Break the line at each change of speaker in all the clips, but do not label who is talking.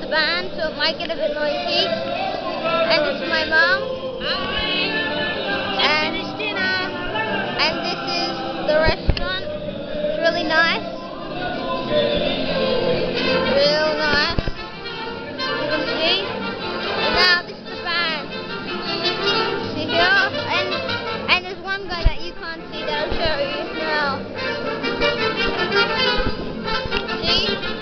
van, so it might get a bit noisy. And this is my mum. And this is the restaurant. It's really nice. Real nice. You can see. And now this is the van. See here? And there's one guy that you can't see that I'll show you now. See?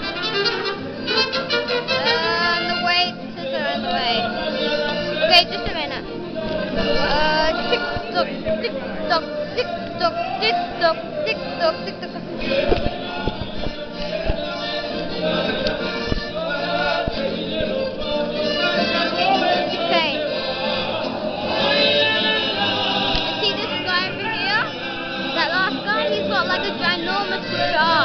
The weight scissor on the way. Okay, just a minute. Tick tock, tick tock, tick tock, tick tock, tick tock, tick tock. Okay. You see this guy over here? That last guy, he's got like a ginormous guitar.